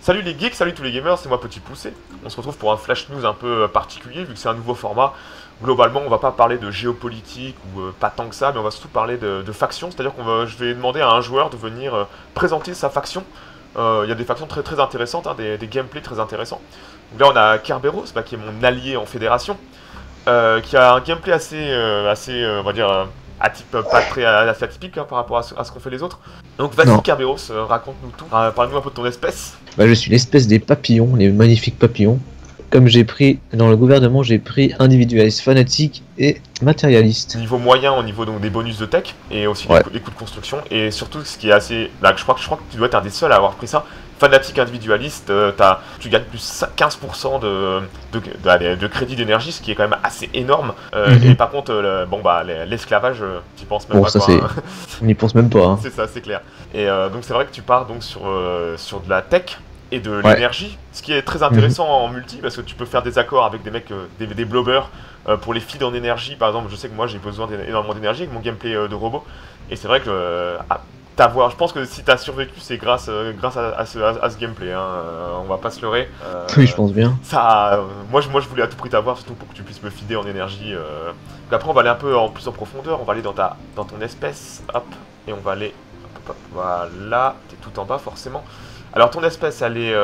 Salut les geeks, salut tous les gamers, c'est moi Petit Poucet. On se retrouve pour un flash news un peu particulier vu que c'est un nouveau format. Globalement, on va pas parler de géopolitique ou pas tant que ça, mais on va surtout parler de factions. C'est-à-dire je vais demander à un joueur de venir présenter sa faction. Il y a des factions très intéressantes, hein, des gameplays très intéressants. Donc là, on a Kerberos, qui est mon allié en fédération, qui a un gameplay on va dire, pas très assez atypique, hein, par rapport à ce qu'ont fait les autres. Donc vas-y Kerberos, raconte-nous tout, parle-nous un peu de ton espèce. Je suis l'espèce des papillons, les magnifiques papillons. Comme j'ai pris, dans le gouvernement, j'ai pris individualiste, fanatique et matérialiste. Niveau moyen, au niveau donc, des bonus de tech, et aussi les coûts de construction, et surtout ce qui est assez... Là, je crois que tu dois être un des seuls à avoir pris ça. Fanatique individualiste, tu gagnes plus 15% de crédit d'énergie, ce qui est quand même assez énorme. Et par contre, l'esclavage, tu penses même pas ça, quoi. On n'y pense même pas. Hein. C'est ça, c'est clair. Et donc c'est vrai que tu pars donc sur de la tech et de l'énergie, ce qui est très intéressant en multi, parce que tu peux faire des accords avec des mecs, des blobbers, pour les feeds en énergie. Par exemple, je sais que moi j'ai besoin énormément d'énergie avec mon gameplay de robot, et c'est vrai que... je pense que si t'as survécu, c'est grâce à ce gameplay, hein. On va pas se leurrer. Oui, je pense bien. Moi je voulais à tout prix t'avoir, surtout pour que tu puisses me feeder en énergie. Donc après, on va aller un peu plus en profondeur. On va aller dans ton espèce, hop, et on va aller, hop, voilà, t'es tout en bas forcément. Alors ton espèce, elle est,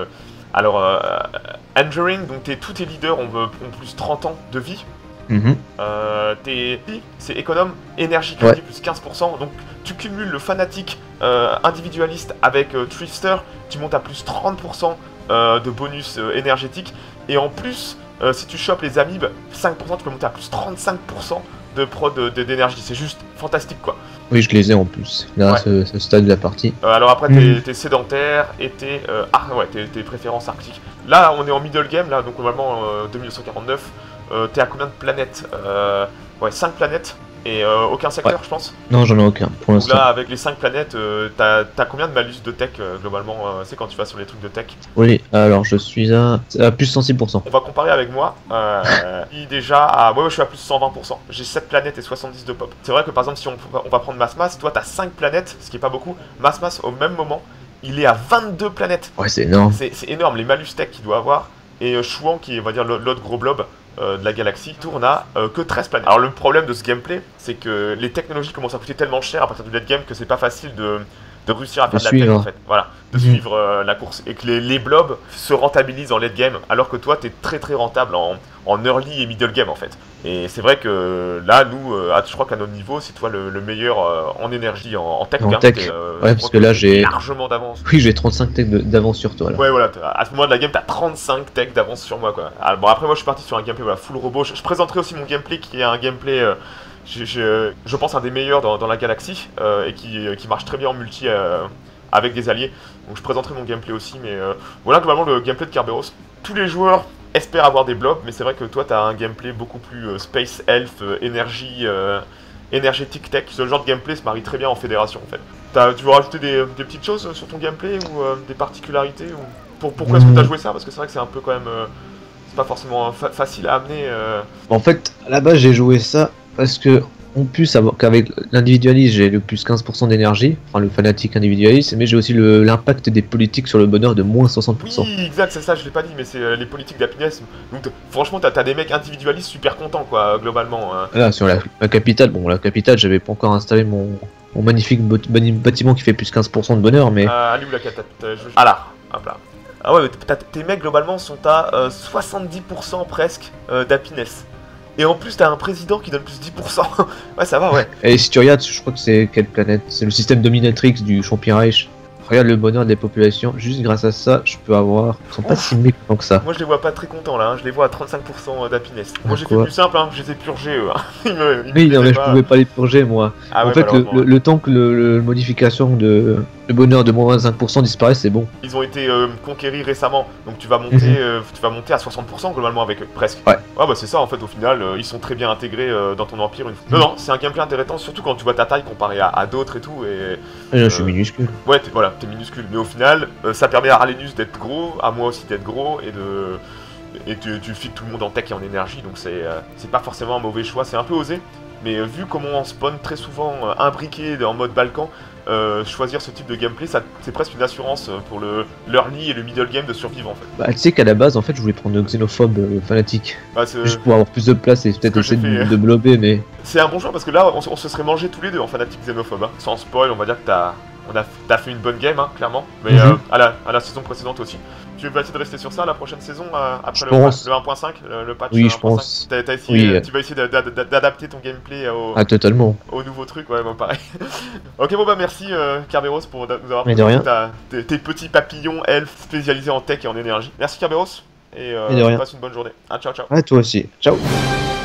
Enduring, donc tous tes leaders ont plus 30 ans de vie. C'est économe, énergie crédit plus 15%, donc tu cumules le fanatique individualiste avec Thrifter, tu montes à plus 30% de bonus énergétique, et en plus, si tu chopes les amibes, 5%, tu peux monter à plus 35% de prod d'énergie, c'est juste fantastique quoi. Oui, je les ai en plus, là, ce stade de la partie. Alors après, t'es sédentaire et t'es préférences arctiques. Là, on est en middle game, là, donc normalement 2949. T'es à combien de planètes? 5 planètes et aucun secteur, je pense. Non, j'en ai aucun pour l'instant. Là, avec les 5 planètes, t'as combien de malus de tech globalement? C'est quand tu vas sur les trucs de tech. Oui, alors je suis à plus 106%. On va comparer avec moi. Déjà, moi je suis à plus 120%. J'ai 7 planètes et 70 de pop. C'est vrai que par exemple, si on va prendre Masmas, toi t'as 5 planètes, ce qui est pas beaucoup. Masmas, au même moment, il est à 22 planètes. Ouais, c'est énorme. C'est énorme, les malus tech qu'il doit avoir. Et Chouan, qui est, on va dire, l'autre gros blob de la galaxie, tourne à que 13 planètes. Alors le problème de ce gameplay, c'est que les technologies commencent à coûter tellement cher à partir du late game que c'est pas facile de réussir à faire de la tech en fait. Voilà, de suivre la course. Et que les blobs se rentabilisent en late game, alors que toi t'es très rentable en early et middle game en fait. Et c'est vrai que là, nous, je crois qu'à notre niveau, c'est toi le meilleur en énergie, en tech. En tech, parce que là j'ai largement d'avance. Oui, j'ai 35 tech d'avance sur toi là. Ouais, voilà, à ce moment de la game, t'as 35 tech d'avance sur moi quoi. Alors, bon, après, moi je suis parti sur un gameplay full robot. Je présenterai aussi mon gameplay qui est un gameplay, je pense, un des meilleurs dans la galaxie et qui marche très bien en multi avec des alliés. Donc je présenterai mon gameplay aussi, mais voilà globalement le gameplay de Kerberos. Tous les joueurs espèrent avoir des blobs, mais c'est vrai que toi t'as un gameplay beaucoup plus space elf, énergie, énergétique tech. Ce genre de gameplay se marie très bien en fédération en fait. Tu veux rajouter des petites choses sur ton gameplay ou des particularités ou... Pourquoi est-ce que t'as joué ça? Parce que c'est vrai que c'est un peu quand même... c'est pas forcément facile à amener. En fait, à la base j'ai joué ça parce que en plus qu'avec l'individualiste j'ai le plus 15% d'énergie, enfin le fanatique individualiste, mais j'ai aussi l'impact des politiques sur le bonheur de moins 60%. Oui, exact, c'est ça, je l'ai pas dit, mais c'est les politiques d'happiness. Donc franchement, t'as des mecs individualistes super contents quoi, globalement. Là, sur la capitale, la capitale, j'avais pas encore installé mon magnifique bâtiment qui fait plus 15% de bonheur, mais... elle est où la capitale? Ah là, hop là. Ah ouais, mais tes mecs globalement sont à 70% presque d'happiness. Et en plus, t'as un président qui donne plus 10%. Ouais, ça va, ouais. Et si tu regardes, je crois que c'est quelle planète? C'est le système dominatrix du Champion Reich. Regarde le bonheur des populations, juste grâce à ça, je peux avoir... Ils sont pas si mécontents que ça. Moi je les vois pas très contents là, hein. Je les vois à 35% d'happiness. Moi j'ai fait plus simple, hein. Je les ai purgés eux. Oui, non mais je pouvais pas les purger moi. En fait, le temps que le modification de bonheur de moins 25% disparaisse, c'est bon. Ils ont été conquéris récemment, donc tu vas monter à 60% globalement avec eux, presque. Ouais. Ouais bah c'est ça en fait, au final, ils sont très bien intégrés dans ton empire. Non, c'est un gameplay intéressant, surtout quand tu vois ta taille comparée à d'autres et tout. Et là je suis minuscule. Ouais, t'es minuscule, mais au final, ça permet à Arlenus d'être gros, à moi aussi d'être gros, et tu feeds tout le monde en tech et en énergie, donc c'est pas forcément un mauvais choix, c'est un peu osé, mais vu comment on spawn très souvent imbriqué en mode Balkan, choisir ce type de gameplay, c'est presque une assurance pour l'early et le middle game de survivre en fait. Bah, tu sais qu'à la base, en fait, je voulais prendre le xénophobe fanatique. Bah, Juste pour avoir plus de place et peut-être essayer de blober, mais. C'est un bon choix parce que là, on se serait mangé tous les deux en fanatique xénophobe. Hein. Sans spoil, on va dire que t'as fait une bonne game, hein, clairement. Mais à la saison précédente aussi. Tu vas essayer de rester sur ça la prochaine saison après le 1.5, le patch. Oui, je pense. T'as essayé, tu vas essayer d'adapter ton gameplay totalement. Au nouveau truc, ouais, bon, pareil. Ok, bon bah merci Kerberos pour nous avoir présenté tes petits papillons elfes spécialisés en tech et en énergie. Merci Kerberos et passe une bonne journée. Ah, ciao ciao. À toi aussi. Ciao.